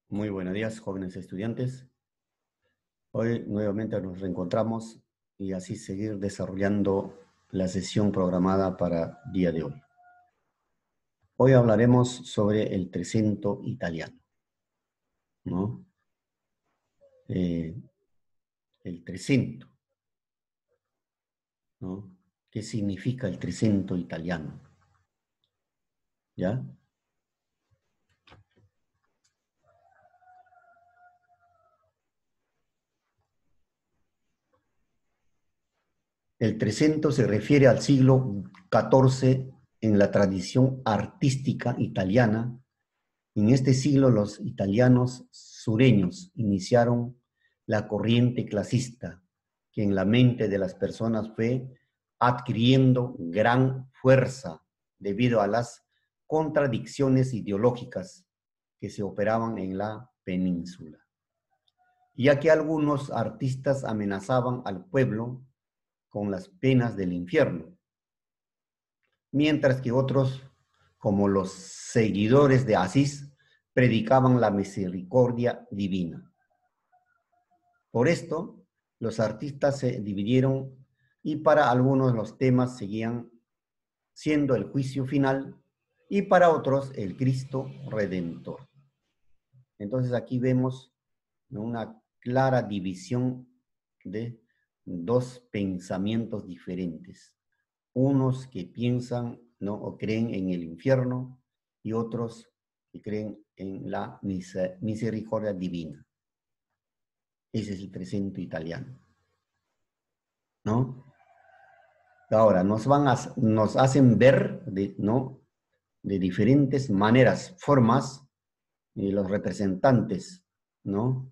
Muy buenos días, jóvenes estudiantes. Hoy nuevamente nos reencontramos y así seguir desarrollando la sesión programada para día de hoy. Hoy hablaremos sobre el Trecento italiano, ¿no? Eh, el Trecento, ¿no? ¿Qué significa el Trecento italiano? ¿Ya? El Trecento se refiere al siglo XIV en la tradición artística italiana. En este siglo los italianos sureños iniciaron la corriente clasista, que en la mente de las personas fue adquiriendo gran fuerza debido a las contradicciones ideológicas que se operaban en la península, ya que algunos artistas amenazaban al pueblo con las penas del infierno, mientras que otros, como los seguidores de Asís, predicaban la misericordia divina. Por esto, los artistas se dividieron y para algunos los temas seguían siendo el juicio final y para otros el Cristo Redentor. Entonces aquí vemos una clara división de dos pensamientos diferentes. Unos que piensan, ¿no?, o creen en el infierno y otros que creen en la misericordia divina. Ese es el Trecento italiano, ¿no? Ahora, nos hacen ver, ¿no?, de diferentes maneras, formas, los representantes, ¿no?,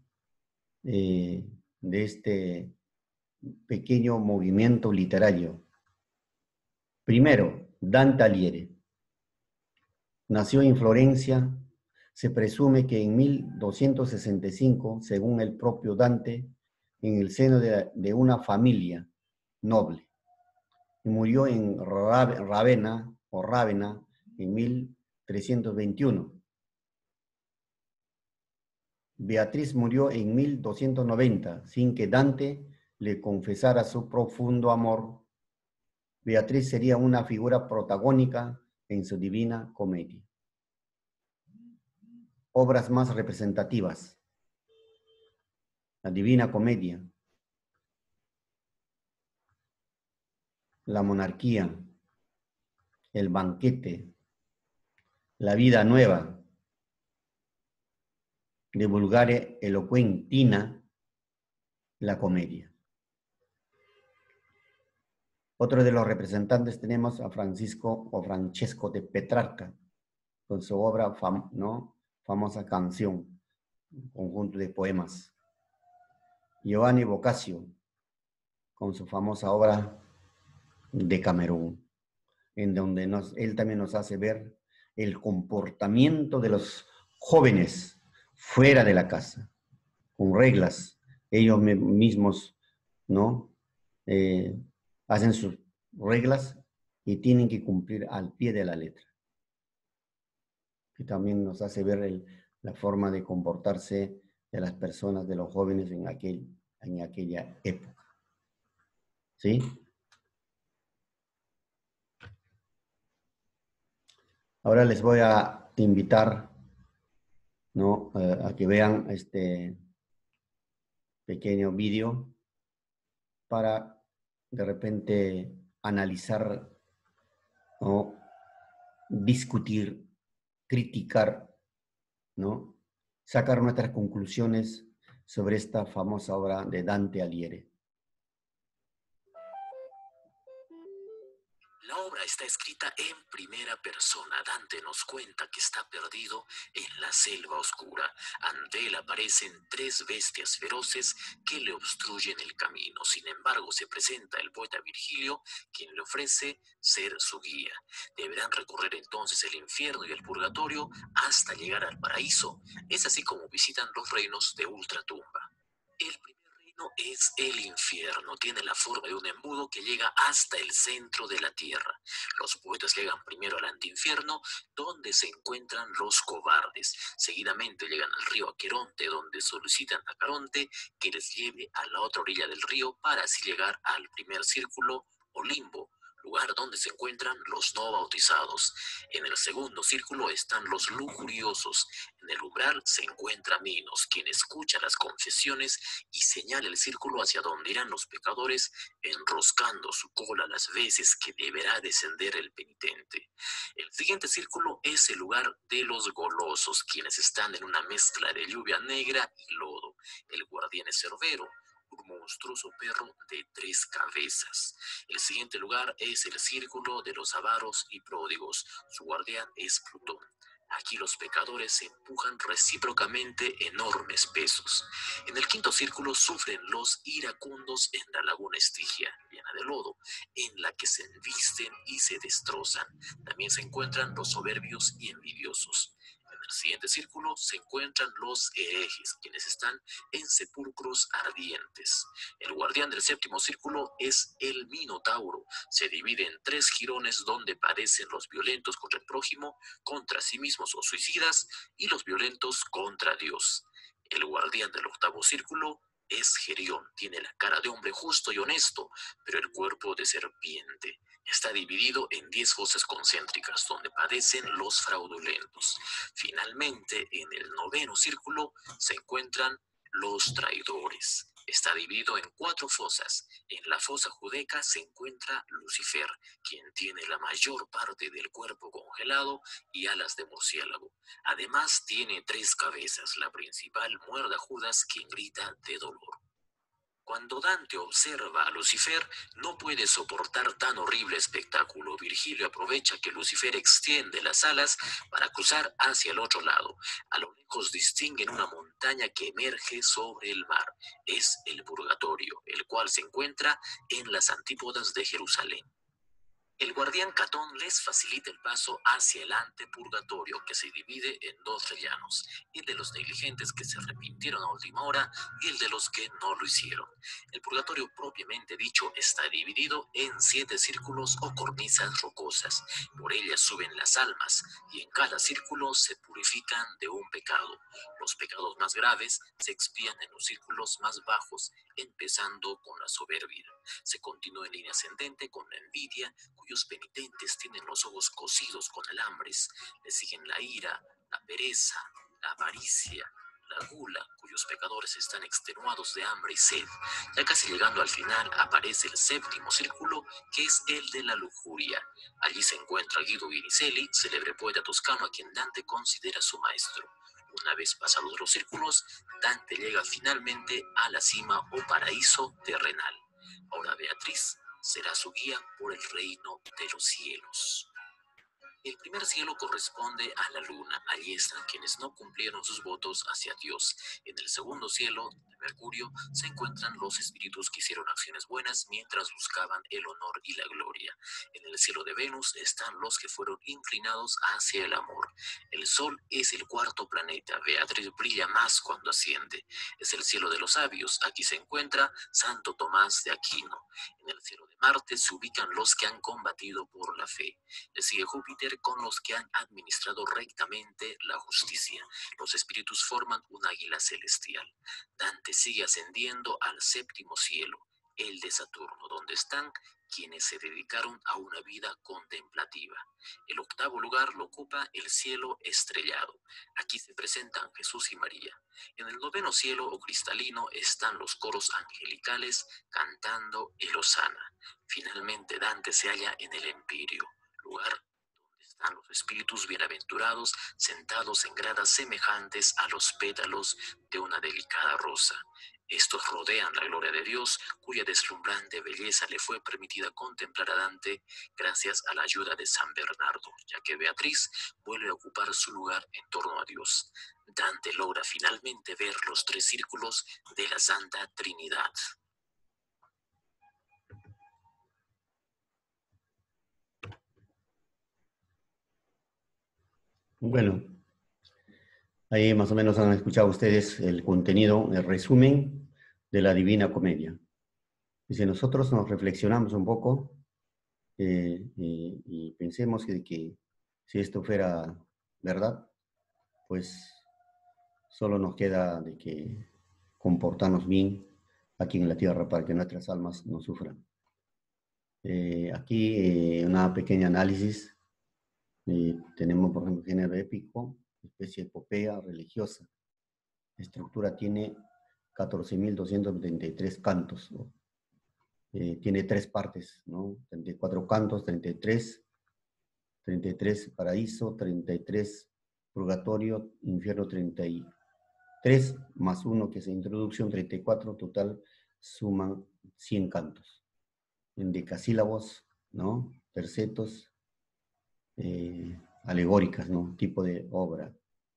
de este pequeño movimiento literario. Primero, Dante Alighieri. Nació en Florencia. Se presume que en 1265, según el propio Dante, en el seno de una familia noble. Y murió en Rávena en 1321. Beatriz murió en 1290, sin que Dante le confesara su profundo amor. Beatriz sería una figura protagónica en su Divina Comedia. Obras más representativas: la Divina Comedia, la Monarquía, el Banquete, la Vida Nueva, de Vulgare Eloquentina, la Comedia. Otro de los representantes tenemos a Francesco de Petrarca, con su obra famosa Canción, un conjunto de poemas. Giovanni Boccaccio, con su famosa obra Decamerón, en donde él también nos hace ver el comportamiento de los jóvenes fuera de la casa, con reglas. Ellos mismos, ¿no?, hacen sus reglas y tienen que cumplir al pie de la letra. Que también nos hace ver la forma de comportarse de las personas, de los jóvenes en aquella época. ¿Sí? Ahora les voy a invitar, ¿no?, a que vean este pequeño vídeo para de repente analizar o discutir, criticar, ¿no?, sacar nuestras conclusiones sobre esta famosa obra de Dante Alighieri. La obra está escrita en primera persona. Dante nos cuenta que está perdido en la selva oscura. Ante él aparecen tres bestias feroces que le obstruyen el camino. Sin embargo, se presenta el poeta Virgilio, quien le ofrece ser su guía. Deberán recorrer entonces el infierno y el purgatorio hasta llegar al paraíso. Es así como visitan los reinos de ultratumba. El primer reino Es el infierno, tiene la forma de un embudo que llega hasta el centro de la tierra. Los poetas llegan primero al antiinfierno, donde se encuentran los cobardes. Seguidamente llegan al río Aqueronte, donde solicitan a Caronte que les lleve a la otra orilla del río para así llegar al primer círculo o limbo, lugar donde se encuentran los no bautizados. En el segundo círculo están los lujuriosos. En el umbral se encuentra Minos, quien escucha las confesiones y señala el círculo hacia donde irán los pecadores, enroscando su cola las veces que deberá descender el penitente. El siguiente círculo es el lugar de los golosos, quienes están en una mezcla de lluvia negra y lodo. El guardián es Cerbero, un monstruoso perro de 3 cabezas. El siguiente lugar es el círculo de los avaros y pródigos. Su guardián es Plutón. Aquí los pecadores se empujan recíprocamente enormes pesos. En el quinto círculo sufren los iracundos en la laguna Estigia, llena de lodo, en la que se embisten y se destrozan. También se encuentran los soberbios y envidiosos. En el siguiente círculo se encuentran los herejes, quienes están en sepulcros ardientes. El guardián del séptimo círculo es el Minotauro. Se divide en 3 jirones donde padecen los violentos contra el prójimo, contra sí mismos o suicidas, y los violentos contra Dios. El guardián del octavo círculo es Gerión. Tiene la cara de hombre justo y honesto, pero el cuerpo de serpiente. Está dividido en 10 fosas concéntricas, donde padecen los fraudulentos. Finalmente, en el noveno círculo se encuentran los traidores. Está dividido en 4 fosas. En la fosa judeca se encuentra Lucifer, quien tiene la mayor parte del cuerpo congelado y alas de murciélago. Además, tiene 3 cabezas. La principal muerde a Judas, quien grita de dolor. Cuando Dante observa a Lucifer, no puede soportar tan horrible espectáculo. Virgilio aprovecha que Lucifer extiende las alas para cruzar hacia el otro lado. A lo lejos distinguen una montaña que emerge sobre el mar. Es el purgatorio, el cual se encuentra en las antípodas de Jerusalén. El guardián Catón les facilita el paso hacia el antepurgatorio, que se divide en 2 rellanos, el de los negligentes que se arrepintieron a última hora y el de los que no lo hicieron. El purgatorio propiamente dicho está dividido en 7 círculos o cornisas rocosas. Por ellas suben las almas y en cada círculo se purifican de un pecado. Los pecados más graves se expían en los círculos más bajos, empezando con la soberbia. Se continúa en línea ascendente con la envidia, cuyos penitentes tienen los ojos cosidos con alambres. Le siguen la ira, la pereza, la avaricia, la gula, cuyos pecadores están extenuados de hambre y sed. Ya casi llegando al final aparece el séptimo círculo, que es el de la lujuria. Allí se encuentra Guido Vinicelli, célebre poeta toscano a quien Dante considera su maestro. Una vez pasados los círculos, Dante llega finalmente a la cima o paraíso terrenal. Ahora Beatriz será su guía por el reino de los cielos. El primer cielo corresponde a la luna. Allí están quienes no cumplieron sus votos hacia Dios. En el segundo cielo, de Mercurio, se encuentran los espíritus que hicieron acciones buenas mientras buscaban el honor y la gloria. En el cielo de Venus están los que fueron inclinados hacia el amor. El Sol es el cuarto planeta. Beatriz brilla más cuando asciende. Es el cielo de los sabios. Aquí se encuentra Santo Tomás de Aquino. En el cielo de Marte se ubican los que han combatido por la fe. Le sigue Júpiter con los que han administrado rectamente la justicia. Los espíritus forman un águila celestial. Dante sigue ascendiendo al séptimo cielo, el de Saturno, donde están quienes se dedicaron a una vida contemplativa. El octavo lugar lo ocupa el cielo estrellado. Aquí se presentan Jesús y María. En el noveno cielo o cristalino están los coros angelicales cantando el Hosana. Finalmente Dante se halla en el Empirio, lugar donde están los espíritus bienaventurados sentados en gradas semejantes a los pétalos de una delicada rosa. Estos rodean la gloria de Dios, cuya deslumbrante belleza le fue permitida contemplar a Dante gracias a la ayuda de San Bernardo, ya que Beatriz vuelve a ocupar su lugar en torno a Dios. Dante logra finalmente ver los 3 círculos de la Santa Trinidad. Bueno, ahí más o menos han escuchado ustedes el contenido, el resumen de la Divina Comedia. Y si nosotros nos reflexionamos un poco y pensemos que si esto fuera verdad, pues solo nos queda de que comportarnos bien aquí en la tierra para que nuestras almas no sufran. Aquí una pequeña análisis. Tenemos, por ejemplo, género épico, especie epopeya religiosa. La estructura tiene 14.233 cantos, ¿no? Tiene 3 partes, ¿no? 34 cantos, 33 paraíso, 33 purgatorio, infierno 33, más 1 que es introducción, 34, total suman 100 cantos. En decasílabos, ¿no? Tercetos, alegóricas, ¿no? Tipo de obra.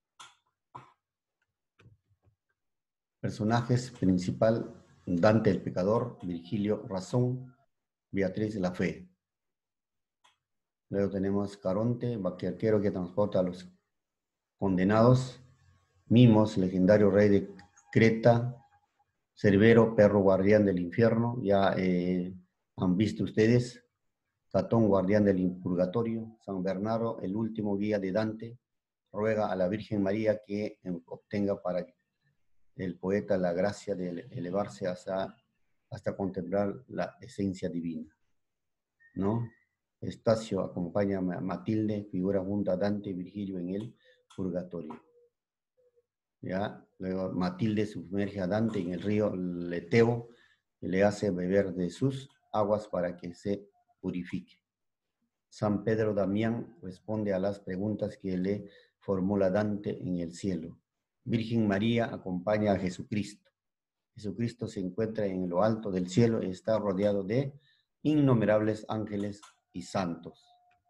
Personajes principal, Dante el pecador, Virgilio razón, Beatriz la fe. Luego tenemos Caronte, barquero que transporta a los condenados, Mimos, legendario rey de Creta, Cerbero, perro guardián del infierno, ya han visto ustedes, Catón, guardián del purgatorio, San Bernardo, el último guía de Dante, ruega a la Virgen María que obtenga para el poeta la gracia de elevarse hasta contemplar la esencia divina, ¿no? Estacio acompaña a Matilde, figura junto a Dante y Virgilio en el purgatorio. ¿Ya? Luego Matilde sumerge a Dante en el río Leteo y le hace beber de sus aguas para que se purifique. San Pedro Damián responde a las preguntas que le formula Dante en el cielo. Virgen María acompaña a Jesucristo. Jesucristo se encuentra en lo alto del cielo y está rodeado de innumerables ángeles y santos,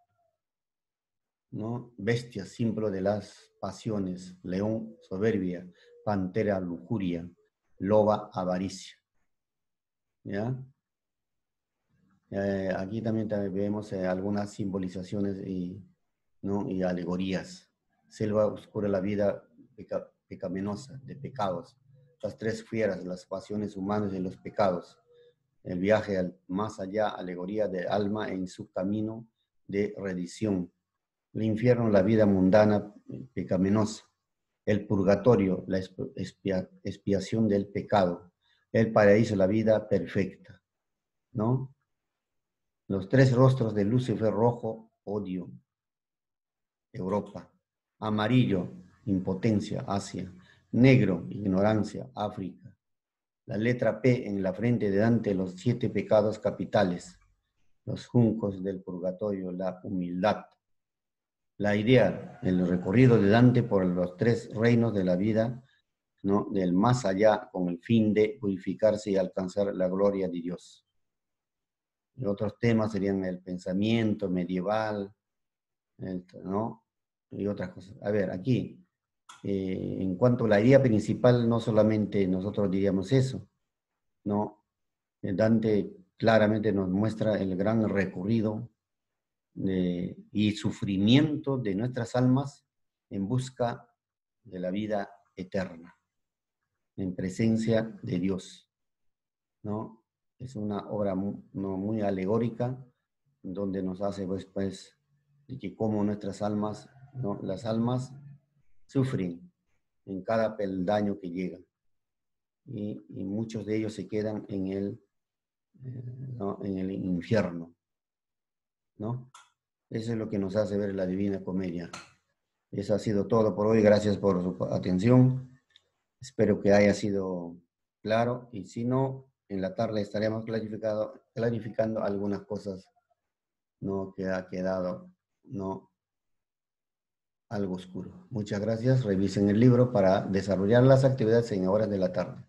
¿no? Bestia, símbolo de las pasiones, león, soberbia, pantera, lujuria, loba, avaricia. ¿Ya? Aquí también vemos algunas simbolizaciones ¿no? y alegorías. Selva oscura, la vida pecaminosa, de pecados. Las 3 fieras, las pasiones humanas y los pecados. El viaje al más allá, alegoría del alma en su camino de redención. El infierno, la vida mundana, pecaminosa. El purgatorio, la expiación del pecado. El paraíso, la vida perfecta, ¿no? Los 3 rostros de Lucifer: rojo, odio, Europa; amarillo, impotencia, Asia; negro, ignorancia, África. La letra P en la frente de Dante, los 7 pecados capitales. Los juncos del purgatorio, la humildad. La idea, el recorrido de Dante por los 3 reinos de la vida, ¿no? Del más allá, con el fin de purificarse y alcanzar la gloria de Dios. Y otros temas serían el pensamiento medieval, ¿no? Y otras cosas. A ver, aquí, en cuanto a la idea principal, no solamente nosotros diríamos eso, ¿no? Dante claramente nos muestra el gran recorrido y sufrimiento de nuestras almas en busca de la vida eterna, en presencia de Dios, ¿no? Es una obra muy alegórica, donde nos hace pues de que cómo nuestras almas, ¿no? Las almas sufren en cada peldaño que llegan, y muchos de ellos se quedan ¿no? en el infierno, ¿no? Eso es lo que nos hace ver la Divina Comedia. Eso ha sido todo por hoy. Gracias por su atención. Espero que haya sido claro, y si no, en la tarde estaremos clarificando algunas cosas, ¿no? Que ha quedado, ¿no? Algo oscuro. Muchas gracias. Revisen el libro para desarrollar las actividades en horas de la tarde.